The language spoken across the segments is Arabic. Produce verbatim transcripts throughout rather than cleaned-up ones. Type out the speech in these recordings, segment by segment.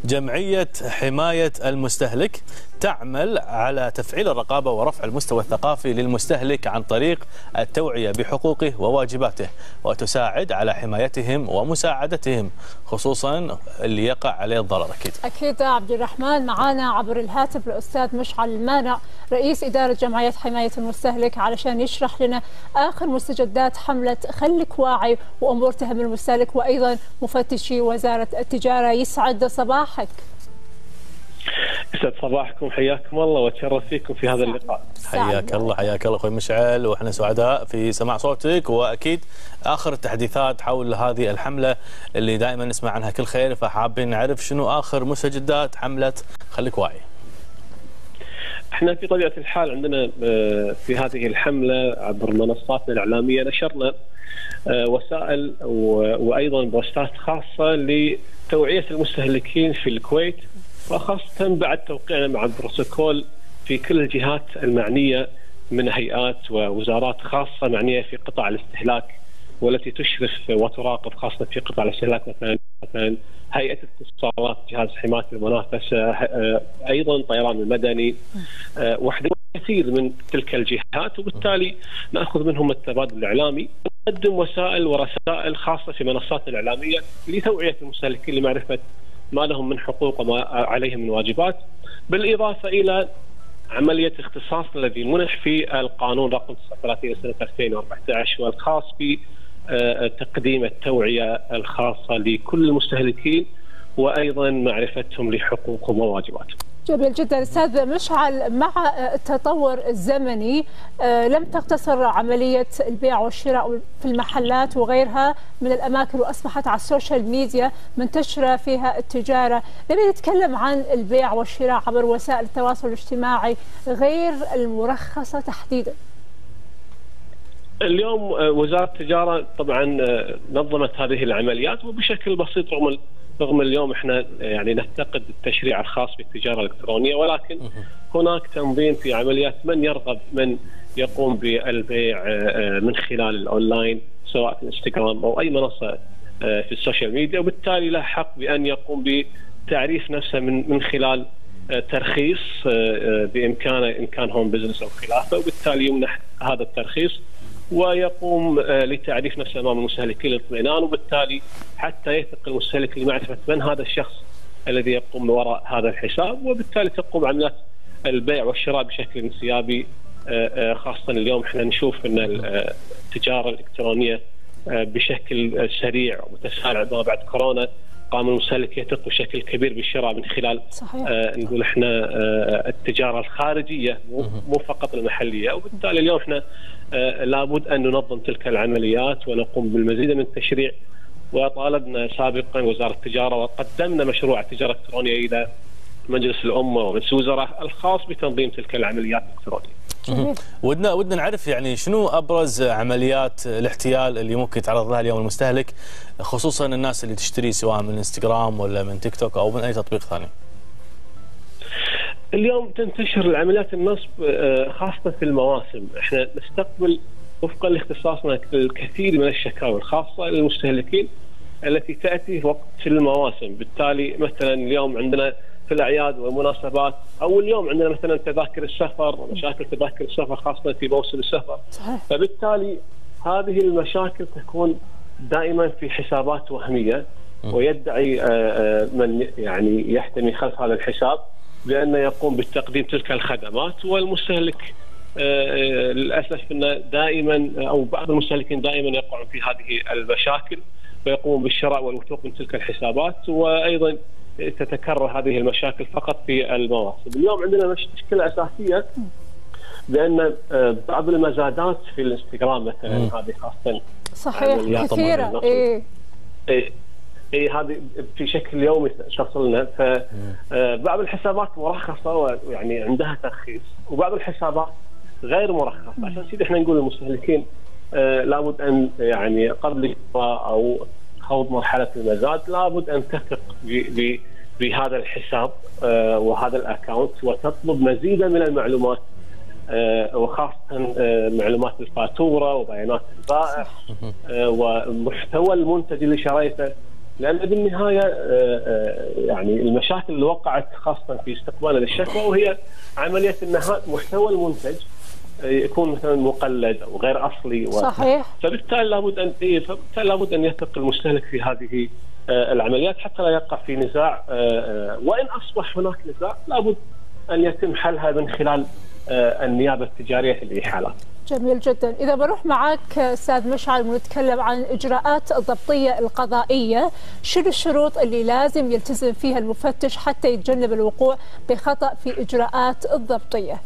جمعية حماية المستهلك تعمل على تفعيل الرقابة ورفع المستوى الثقافي للمستهلك عن طريق التوعية بحقوقه وواجباته، وتساعد على حمايتهم ومساعدتهم خصوصا اللي يقع عليه الضرر. أكيد أكيد عبد الرحمن. معانا عبر الهاتف الأستاذ مشعل المانع رئيس إدارة جمعية حماية المستهلك علشان يشرح لنا آخر مستجدات حملة خلك واعي وأمور تهم المستهلك، وأيضا مفتشي وزارة التجارة. يسعد صباحك. يسعد صباحكم، حياكم الله واتشرف فيكم في هذا اللقاء. حياك الله حياك الله اخوي مشعل، واحنا سعداء في سماع صوتك، واكيد اخر التحديثات حول هذه الحمله اللي دائما نسمع عنها كل خير، فحابين نعرف شنو اخر مستجدات حمله خليك واعي. احنا في طبيعه الحال عندنا في هذه الحمله عبر منصاتنا الاعلاميه نشرنا وسائل وايضا بوستات خاصه لتوعيه المستهلكين في الكويت، وخاصة بعد توقيعنا مع البروتوكول في كل الجهات المعنية من هيئات ووزارات خاصة معنية في قطاع الاستهلاك والتي تشرف وتراقب خاصة في قطاع الاستهلاك، مثلا مثلا هيئة الاتصالات، جهاز حماية المنافسة، أيضا طيران المدني، وحدة كثير من تلك الجهات، وبالتالي نأخذ منهم التبادل الإعلامي ونقدم وسائل ورسائل خاصة في منصاتنا الإعلامية لتوعية المستهلكين لمعرفة ما لهم من حقوق وما عليهم من واجبات، بالإضافة إلى عملية اختصاص الذي منح في القانون رقم تسعة وثلاثين سنة ألفين وأربعة عشر والخاص بتقديم التوعية الخاصة لكل المستهلكين وأيضا معرفتهم لحقوقهم وواجباتهم. جميل جدا استاذ مشعل. مع التطور الزمني لم تقتصر عمليه البيع والشراء في المحلات وغيرها من الاماكن، واصبحت على السوشيال ميديا منتشره فيها التجاره. نبي نتكلم عن البيع والشراء عبر وسائل التواصل الاجتماعي غير المرخصه تحديدا. اليوم وزاره التجاره طبعا نظمت هذه العمليات وبشكل بسيط، رغم رغم اليوم احنا يعني نفتقد التشريع الخاص بالتجاره الالكترونيه، ولكن هناك تنظيم في عمليات من يرغب من يقوم بالبيع من خلال الاونلاين سواء في الانستغرام او اي منصه في السوشيال ميديا، وبالتالي له حق بان يقوم بتعريف نفسه من من خلال ترخيص بامكانه ان كان هوم بزنس او خلافه، وبالتالي يمنح هذا الترخيص ويقوم لتعريف نفسه امام المستهلكين للاطمئنان، وبالتالي حتى يثق المستهلك لمعرفه من هذا الشخص الذي يقوم وراء هذا الحساب، وبالتالي تقوم عمليات البيع والشراء بشكل انسيابي. خاصه اليوم احنا نشوف ان التجاره الالكترونيه بشكل سريع ومتسارع بعد كورونا، قام المستهلك يثق بشكل كبير بالشراء من خلال صحيح. آه نقول احنا آه التجاره الخارجيه مو فقط المحليه، وبالتالي اليوم احنا آه لابد ان ننظم تلك العمليات ونقوم بالمزيد من التشريع، وطالبنا سابقا وزاره التجاره وقدمنا مشروع التجاره الالكترونيه الى مجلس الامه ومجلس الوزراء الخاص بتنظيم تلك العمليات الالكترونيه. ودنا ودنا نعرف يعني شنو ابرز عمليات الاحتيال اللي ممكن يتعرض لها اليوم المستهلك، خصوصا الناس اللي تشتري سواء من انستغرام ولا من تيك توك او من اي تطبيق ثاني. اليوم تنتشر العمليات النصب خاصه في المواسم، احنا نستقبل وفقا لاختصاصنا الكثير من الشكاوى الخاصه للمستهلكين التي تاتي وقت في المواسم، بالتالي مثلا اليوم عندنا في الاعياد والمناسبات، او اليوم عندنا مثلا تذاكر السفر ومشاكل تذاكر السفر خاصه في موسم السفر، فبالتالي هذه المشاكل تكون دائما في حسابات وهميه، ويدعي من يعني يحتمي خلف هذا الحساب بانه يقوم بتقديم تلك الخدمات، والمستهلك للاسف انه دائما او بعض المستهلكين دائما يقعون في هذه المشاكل ويقوم بالشراء والوثوق من تلك الحسابات، وايضا تتكرر هذه المشاكل فقط في المواسم. اليوم عندنا مشكله اساسيه بان بعض المزادات في الانستغرام مثلا هذه خاصه صحيح كثيره اي اي اي هذه في شكل يومي تصلنا، فبعض الحسابات مرخصه ويعني عندها ترخيص، وبعض الحسابات غير مرخصه. عشان كذا احنا نقول للمستهلكين لابد ان يعني قبل الشراء او خوض مرحله المزاد لابد ان تثق بهذا الحساب وهذا الاكونت وتطلب مزيدا من المعلومات، وخاصه معلومات الفاتوره وبيانات البائع ومحتوى المنتج اللي شريته، لان بالنهايه يعني المشاكل اللي وقعت خاصه في استقبال للشكوى وهي عمليه ان محتوى المنتج يكون مثلا مقلد او غير اصلي و... صحيح. فبالتالي لابد ان إيه فبالتالي لابد ان يثق المستهلك في هذه العمليات حتى لا يقع في نزاع، وان اصبح هناك نزاع لابد ان يتم حلها من خلال النيابه التجاريه في الاحالات. جميل جدا. إذا بروح معك أستاذ مشعل ونتكلم عن الإجراءات الضبطية القضائية، شنو الشروط اللي لازم يلتزم فيها المفتش حتى يتجنب الوقوع بخطأ في إجراءات الضبطية؟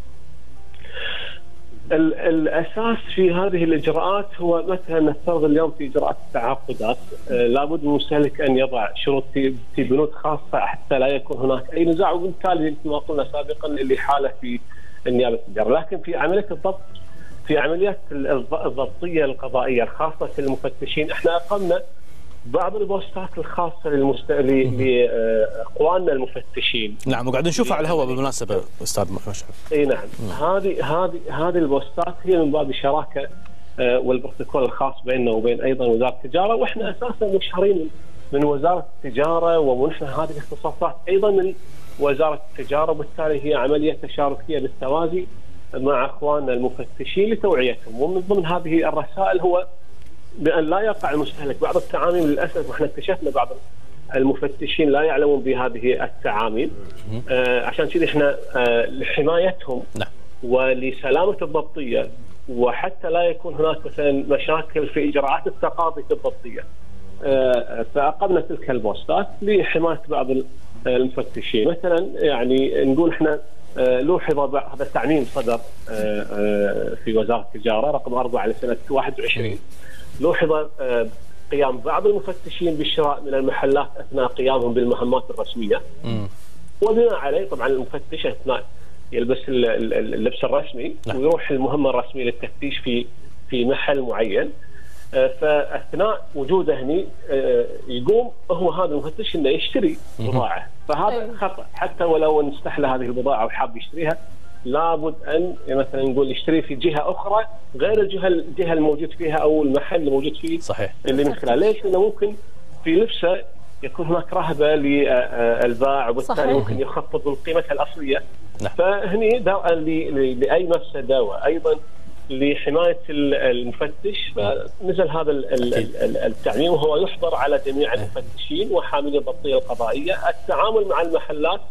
الأساس في هذه الإجراءات هو مثلا نفترض اليوم في إجراءات التعاقدات لابد من المستهلك أن يضع شروط في بنود خاصة حتى لا يكون هناك أي نزاع، وبالتالي مثل ما قلنا سابقا اللي حالة في النيابة التجارية. لكن في عملية الضبط في عمليات الضبطية القضائية الخاصة في المفتشين احنا أقمنا بعض البوستات الخاصة للمست... لإخواننا المفتشين. نعم، وقاعدين نشوفها على الهواء بالمناسبة أستاذ مشعل. اي نعم، هذه هذه هذه البوستات هي من باب الشراكة والبروتوكول الخاص بيننا وبين أيضا وزارة التجارة، واحنا أساسا مشهرين من وزارة التجارة ومنحنى هذه الاختصاصات أيضا من وزارة التجارة، وبالتالي هي عملية تشاركية بالتوازي مع اخواننا المفتشين لتوعيتهم. ومن ضمن هذه الرسائل هو بان لا يقع المستهلك بعض التعاميم. للاسف واحنا اكتشفنا بعض المفتشين لا يعلمون بهذه التعاميم، آه عشان كذا احنا آه لحمايتهم ولسلامه الضبطيه وحتى لا يكون هناك مثلا مشاكل في اجراءات التقاضي الضبطيه، آه فاقمنا تلك البوستات لحمايه بعض المفتشين. مثلا يعني نقول احنا لوحظ هذا التعميم صدر في وزارة التجارة رقم أربعة لسنة واحد وعشرين، لوحظ قيام بعض المفتشين بالشراء من المحلات أثناء قيامهم بالمهمات الرسمية، وبناء عليه طبعا المفتش أثناء يلبس اللبس الرسمي ويروح المهمة الرسمية للتفتيش في في محل معين، فاثناء وجوده هني يقوم هو هذا المفتش انه يشتري بضاعه، فهذا خطا حتى ولو ان استحلى هذه البضاعه وحاب يشتريها لابد ان مثلا نقول يشتري في جهه اخرى غير الجهه الجهه الموجود فيها او المحل الموجود فيه. صحيح. اللي من خلاله ليش؟ لانه ممكن في لبسه يكون هناك رهبه للباع وبالتالي ممكن يخفض من قيمتها الاصليه. نعم. فهني لاي مفسده وايضا لحماية المفتش فنزل هذا التعميم، وهو يحظر على جميع المفتشين وحاملي الضبطية القضائية التعامل مع المحلات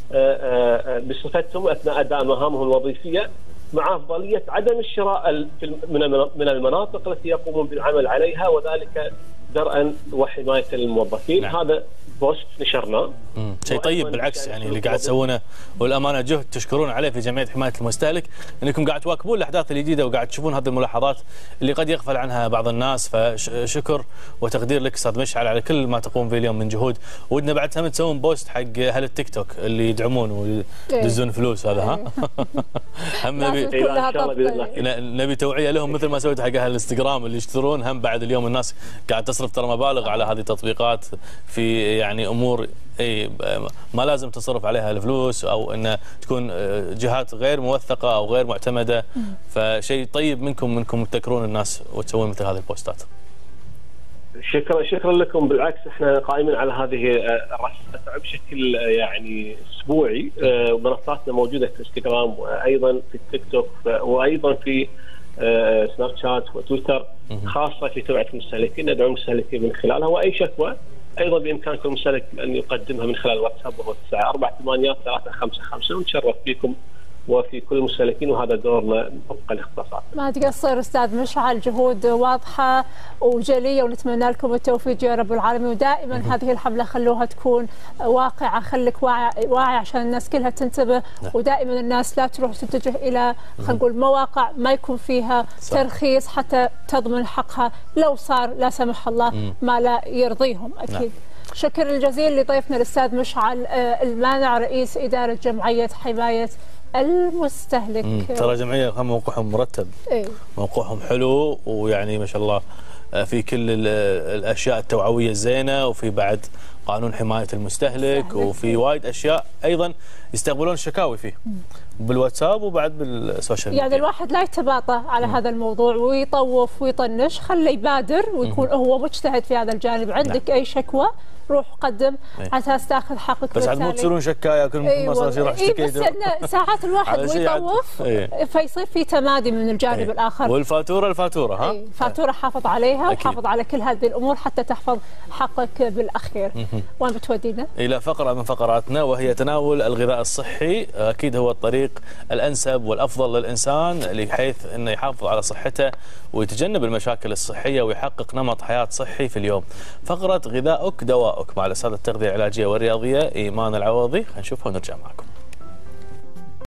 بصفتهم أثناء أداء مهامهم الوظيفية مع أفضلية عدم الشراء من المناطق التي يقومون بالعمل عليها، وذلك درءا وحماية الموظفين. نعم. هذا بوست نشرناه. شيء طيب بالعكس، يعني اللي قاعد تسوونه والامانه جهد تشكرون عليه في جمعيه حمايه المستهلك، انكم قاعد تواكبون الاحداث الجديده وقاعد تشوفون هذه الملاحظات اللي قد يغفل عنها بعض الناس، فشكر وتقدير لك استاذ مشعل على كل ما تقوم به اليوم من جهود. ودنا بعد هم تسوون بوست حق اهل التيك توك اللي يدعمون ويدزون فلوس، هذا ها هم نبي نبي توعيه لهم مثل ما سويت حق اهل الانستغرام اللي يشترون. هم بعد اليوم الناس قاعد تصرف ترى مبالغ على هذه التطبيقات في يعني امور اي ما لازم تصرف عليها الفلوس او ان تكون جهات غير موثقه او غير معتمده. فشيء طيب منكم منكم تذكرون الناس وتسوون مثل هذه البوستات. شكرا شكرا لكم. بالعكس احنا قائمين على هذه الرسالة بشكل يعني اسبوعي، ومنصاتنا موجوده في انستغرام وايضا في التيك توك وايضا في سناب شات وتويتر، خاصه في توعيه المستهلكين. ندعو المستهلكين من خلالها، واي شكوى ايضا بامكان كل مستهلك ان يقدمها من خلال الواتساب وهو تسعة أربعة ثمانية ثلاثة خمسة خمسة، ونتشرف فيكم وفي كل المستهلكين، وهذا دورنا وفق الاختصاصات. ما تقصر استاذ مشعل، جهود واضحه وجليه ونتمنى لكم التوفيق يا رب العالمين. ودائما هذه الحمله خلوها تكون واقعه، خليك واعي واعي عشان الناس كلها تنتبه. ودائما الناس لا تروح تتجه الى خلينا نقول مواقع ما يكون فيها صح. ترخيص حتى تضمن حقها لو صار لا سمح الله ما لا يرضيهم. اكيد. نعم. شكرا جزيلا لضيفنا الاستاذ مشعل المانع، رئيس اداره جمعيه حمايه المستهلك. مم. ترى جمعيه موقعهم مرتب. ايه؟ موقعهم حلو، ويعني ما شاء الله في كل الاشياء التوعويه الزينه، وفي بعد قانون حماية المستهلك، وفي وايد أشياء أيضا يستقبلون الشكاوي فيه بالواتساب وبعد بالسوشيال ميديا. يعني الواحد لا يتباطأ على م. هذا الموضوع ويطوف ويطنش، خليه يبادر ويكون م. هو مجتهد في هذا الجانب. عندك نعم. أي شكوى روح قدم على اساس تاخذ حقك. بس عاد مو تصيرون شكايا كل ما صار شيء راح اشتكي. بس إن ساعات الواحد ويطوف فيصير في تمادي من الجانب ايه. الاخر. والفاتوره الفاتوره ها؟ ايه. فاتوره حافظ عليها أكيد. وحافظ على كل هذه الامور حتى تحفظ حقك بالاخير. وين بتودينا؟ الى فقره من فقراتنا وهي تناول الغذاء الصحي. اكيد هو الطريق الانسب والافضل للانسان بحيث انه يحافظ على صحته ويتجنب المشاكل الصحيه ويحقق نمط حياه صحي في اليوم. فقره غذاؤك دواؤك مع الاستاذ التغذيه العلاجيه والرياضيه ايمان العوضي، خلينا نشوفها ونرجع معكم.